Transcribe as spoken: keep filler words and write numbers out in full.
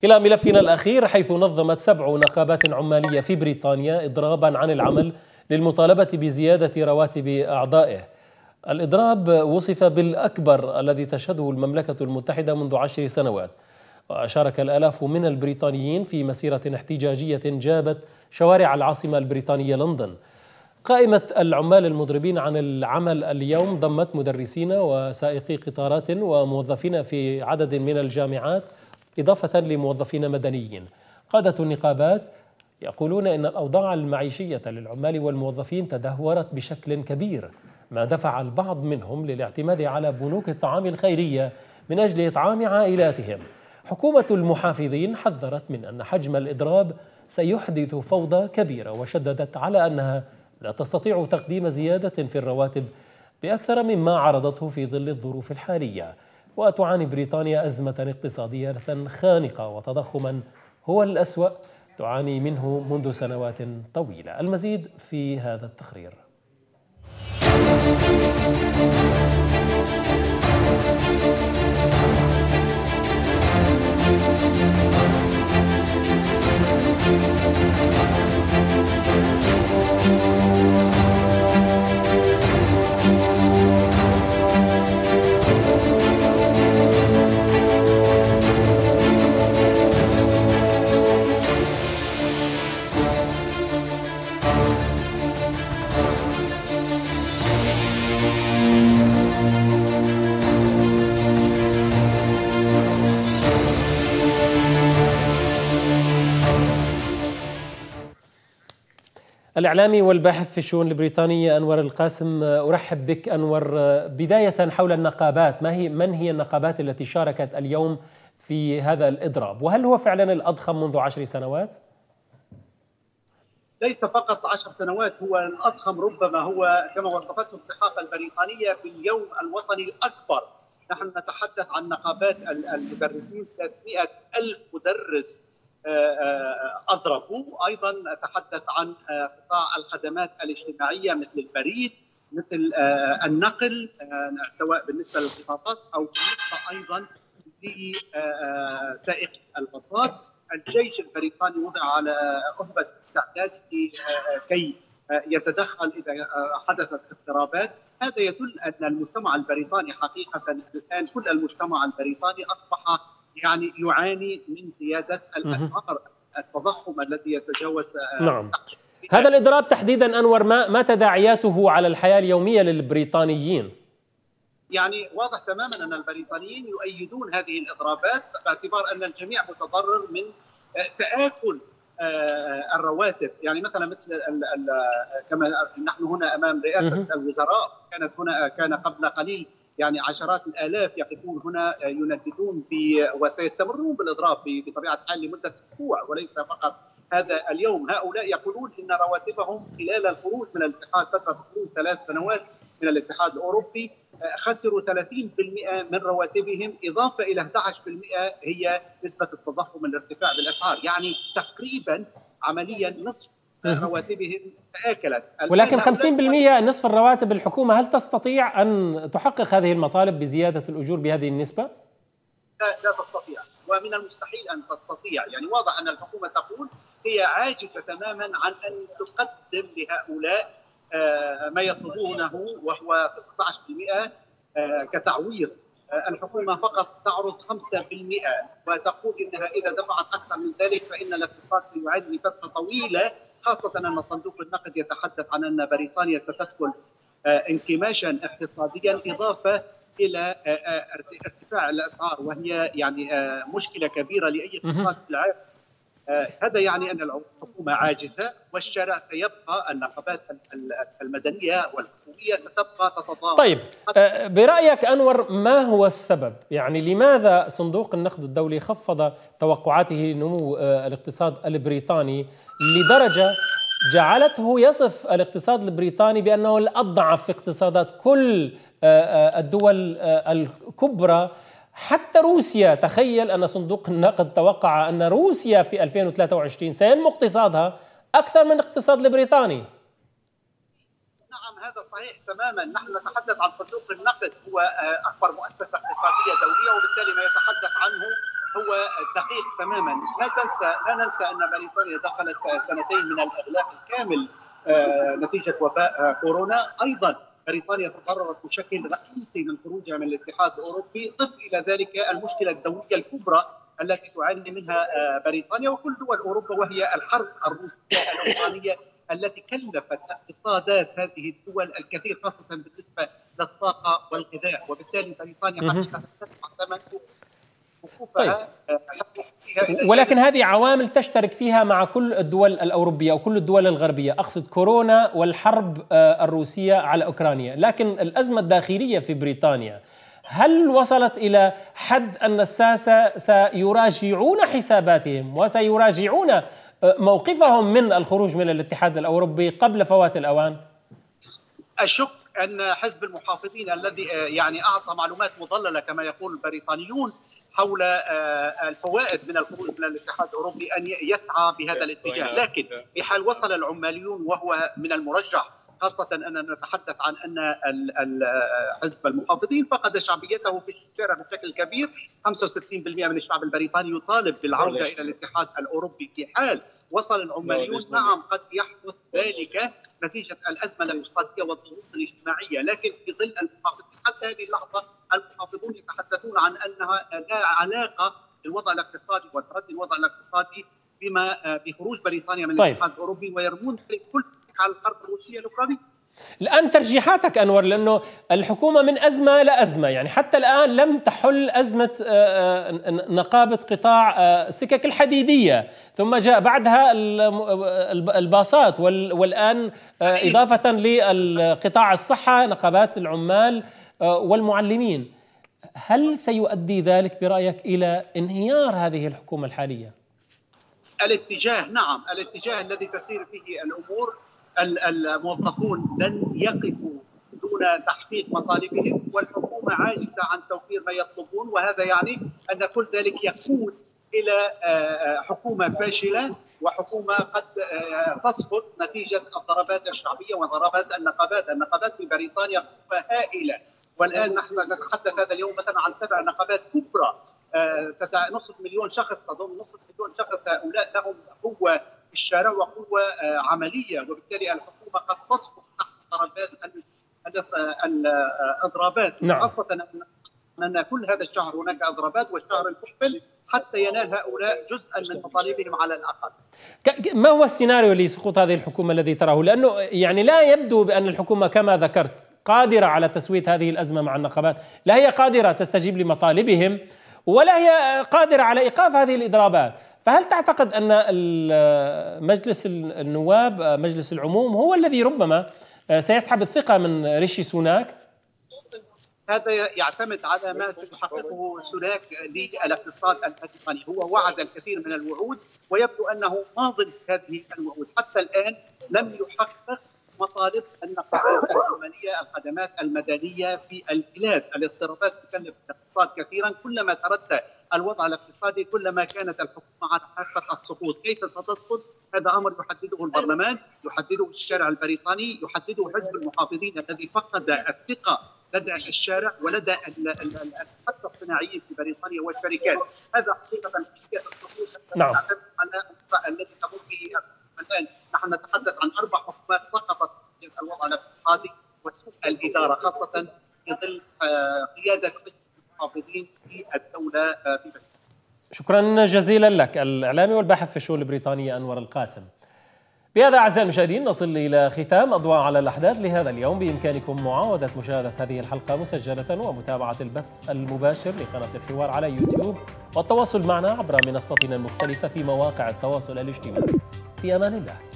إلى ملفنا الأخير، حيث نظمت سبع نقابات عمالية في بريطانيا إضرابا عن العمل للمطالبة بزيادة رواتب أعضائه. الإضراب وصف بالأكبر الذي تشهده المملكة المتحدة منذ عشر سنوات، وشارك الآلاف من البريطانيين في مسيرة احتجاجية جابت شوارع العاصمة البريطانية لندن. قائمة العمال المضربين عن العمل اليوم ضمت مدرسين وسائقي قطارات وموظفين في عدد من الجامعات، إضافة لموظفين مدنيين. قادة النقابات يقولون إن الأوضاع المعيشية للعمال والموظفين تدهورت بشكل كبير، ما دفع البعض منهم للاعتماد على بنوك الطعام الخيرية من أجل إطعام عائلاتهم. حكومة المحافظين حذرت من أن حجم الإضراب سيحدث فوضى كبيرة، وشددت على أنها لا تستطيع تقديم زيادة في الرواتب بأكثر مما عرضته في ظل الظروف الحالية. وتعاني بريطانيا أزمة اقتصادية خانقة وتضخما هو الأسوأ تعاني منه منذ سنوات طويلة. المزيد في هذا التقرير. الإعلامي والباحث في الشؤون البريطانية أنور القاسم، أرحب بك أنور. بداية حول النقابات، ما هي من هي النقابات التي شاركت اليوم في هذا الإضراب، وهل هو فعلا الأضخم منذ عشر سنوات؟ ليس فقط عشر سنوات، هو الأضخم، ربما هو كما وصفته الصحافة البريطانية باليوم الوطني الأكبر. نحن نتحدث عن نقابات المدرسين، ثلاثمئة ألف مدرس أضربوا. أيضا نتحدث عن قطاع الخدمات الاجتماعية مثل البريد، مثل النقل، سواء بالنسبة للخطابات أو بالنسبة أيضا لسائق الباصات. الجيش البريطاني وضع على أهبة استعداد كي يتدخل إذا حدثت اضطرابات. هذا يدل أن المجتمع البريطاني حقيقة الآن كل المجتمع البريطاني أصبح يعني يعاني من زيادة الأسعار، التضخم الذي يتجاوز. نعم. هذا الإضراب تحديدا أنور، ما ما تداعياته على الحياة اليومية للبريطانيين؟ يعني واضح تماما أن البريطانيين يؤيدون هذه الإضرابات، باعتبار أن الجميع متضرر من تآكل الرواتب. يعني مثلا مثل كما نحن هنا أمام رئاسة الوزراء، كانت هنا كان قبل قليل يعني عشرات الآلاف يقفون هنا ينددون وسيستمرون بالإضراب بطبيعة الحال لمدة أسبوع، وليس فقط هذا اليوم. هؤلاء يقولون إن رواتبهم خلال الخروج من الاتحاد، فترة خروج ثلاث سنوات من الاتحاد الأوروبي، خسروا ثلاثين بالمئة من رواتبهم، إضافة إلى أحد عشر بالمئة هي نسبة التضخم الارتفاع بالأسعار. يعني تقريبا عمليا نصف رواتبهم تآكلت. ولكن خمسين بالمئة نصف الرواتب الحكومة، هل تستطيع أن تحقق هذه المطالب بزيادة الأجور بهذه النسبة؟ لا, لا تستطيع، ومن المستحيل أن تستطيع. يعني واضح أن الحكومة تقول هي عاجزة تماما عن أن تقدم لهؤلاء ما يطلبونه، وهو تسعة عشر بالمئة كتعويض. الحكومة فقط تعرض خمسة بالمئة، وتقول إنها إذا دفعت أكثر من ذلك فإن الاقتصاد سيعاني لفترة طويلة، خاصة أن صندوق النقد يتحدث عن أن بريطانيا ستدخل انكماشا اقتصاديا، إضافة إلى ارتفاع الأسعار، وهي يعني مشكلة كبيرة لأي اقتصاد في العالم. هذا يعني أن الحكومة عاجزة، والشارع سيبقى، النقابات المدنية والحكومية ستبقى تتضارب. طيب، برأيك أنور، ما هو السبب؟ يعني لماذا صندوق النقد الدولي خفض توقعاته لنمو الاقتصاد البريطاني لدرجة جعلته يصف الاقتصاد البريطاني بأنه الأضعف في اقتصادات كل الدول الكبرى، حتى روسيا؟ تخيل أن صندوق النقد توقع أن روسيا في ألفين وثلاثة وعشرين سينمو اقتصادها أكثر من الاقتصاد البريطاني. نعم، هذا صحيح تماما. نحن نتحدث عن صندوق النقد، هو أكبر مؤسسة اقتصادية دولية، وبالتالي ما يتحدث عنه هو دقيق تماما. لا تنسى لا ننسى ان بريطانيا دخلت سنتين من الاغلاق الكامل نتيجه وباء كورونا. ايضا بريطانيا تضررت بشكل رئيسي من خروجها من الاتحاد الاوروبي. ضف الى ذلك المشكله الدوليه الكبرى التي تعاني منها بريطانيا وكل دول اوروبا، وهي الحرب الروسيه الاوكرانيه التي كلفت اقتصادات هذه الدول الكثير، خاصه بالنسبه للطاقه والغذاء، وبالتالي بريطانيا حقيقه تدفع ثمن وقوفها. طيب. ولكن هذه عوامل تشترك فيها مع كل الدول الأوروبية أو كل الدول الغربية، أقصد كورونا والحرب الروسية على أوكرانيا. لكن الأزمة الداخلية في بريطانيا هل وصلت إلى حد أن الساسة سيراجعون حساباتهم وسيراجعون موقفهم من الخروج من الاتحاد الأوروبي قبل فوات الأوان؟ أشك أن حزب المحافظين الذي يعني أعطى معلومات مضللة كما يقول البريطانيون حول الفوائد من الخروج من الاتحاد الأوروبي أن يسعى بهذا الاتجاه. لكن في حال وصل العماليون، وهو من المرجح خاصة أننا نتحدث عن أن حزب المحافظين فقد شعبيته في الشارع بشكل كبير. خمسة وستين بالمئة من الشعب البريطاني يطالب بالعودة إلى الاتحاد الأوروبي. في حال وصل العماليون، نعم قد يحدث ذلك نتيجة الأزمة الاقتصادية والضغوط الاجتماعية، لكن في ظل المحافظين حتى هذه اللحظة المحافظون يتحدثون عن أنها لا علاقة بالوضع الاقتصادي وتردي الوضع الاقتصادي بما بخروج بريطانيا من طيب. الاتحاد الأوروبي، ويرمون كل على الحرب الروسية الأوكرانية. الآن ترجيحاتك أنور، لأنه الحكومة من أزمة لأزمة، يعني حتى الآن لم تحل أزمة نقابة قطاع السكك الحديدية، ثم جاء بعدها الباصات، والآن إضافة للقطاع الصحة نقابات العمال والمعلمين. هل سيؤدي ذلك برأيك إلى انهيار هذه الحكومة الحالية؟ الاتجاه نعم، الاتجاه الذي تسير فيه الأمور، الموظفون لن يقفوا دون تحقيق مطالبهم، والحكومة عاجزة عن توفير ما يطلبون، وهذا يعني أن كل ذلك يقود إلى حكومة فاشلة وحكومة قد تسقط نتيجة الضربات الشعبية وضربات النقابات. النقابات في بريطانيا هائلة، والآن نحن نتحدث هذا اليوم مثلا عن سبع نقابات كبرى، نصف مليون شخص، تضم نصف مليون شخص. هؤلاء لهم قوة في الشارع وقوة عملية، وبالتالي الحكومة قد تسقط تحت ضربات الإضرابات. نعم. خاصة أن كل هذا الشهر هناك إضرابات، والشهر المقبل حتى ينال هؤلاء جزءا من مطالبهم على الأقل. ما هو السيناريو لسقوط هذه الحكومة الذي تراه؟ لأنه يعني لا يبدو بأن الحكومة كما ذكرت قادرة على تسوية هذه الأزمة مع النقابات، لا هي قادرة تستجيب لمطالبهم ولا هي قادرة على إيقاف هذه الإضرابات. فهل تعتقد أن مجلس النواب، مجلس العموم، هو الذي ربما سيسحب الثقة من ريشي سوناك؟ هذا يعتمد على ما سيحققه سوناك للاقتصاد البريطاني. هو وعد الكثير من الوعود، ويبدو أنه ماضٍ في هذه الوعود. حتى الآن لم يحقق مطالب النقابات العمالية، الخدمات المدنية في البلاد. الاضطرابات تكلف الاقتصاد كثيرا، كلما تردى الوضع الاقتصادي كلما كانت الحكومة على حافة السقوط. كيف ستسقط؟ هذا أمر يحدده البرلمان، يحدده الشارع البريطاني، يحدده حزب المحافظين الذي فقد الثقة لدى الشارع ولدى حتى الصناعيين في بريطانيا والشركات. هذا حقيقة كيف السقوط. نعم. على الذي تمر به الآن. نحن نتحدث عن أربع حكومات سقطت في الوضع الاقتصادي وسوء الإدارة، خاصة في ظل قيادة حزب المحافظين في الدولة في بريطانيا. شكرا جزيلا لك الإعلامي والباحث في الشؤون البريطانية أنور القاسم. بهذا أعزائي المشاهدين نصل إلى ختام أضواء على الأحداث لهذا اليوم. بإمكانكم معاودة مشاهدة هذه الحلقة مسجلة ومتابعة البث المباشر لقناة الحوار على يوتيوب، والتواصل معنا عبر منصاتنا المختلفة في مواقع التواصل الاجتماعي. في أمان الله.